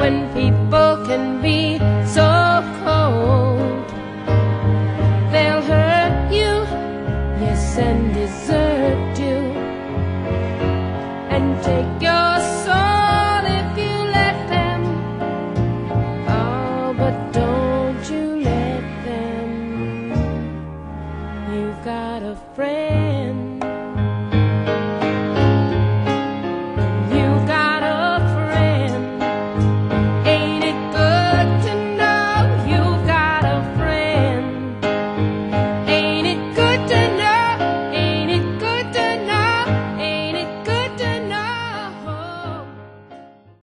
when people can be so cold. They'll hurt you, yes, and desert you, and take your soul if you let them. Oh, but don't you let them. You've got a friend.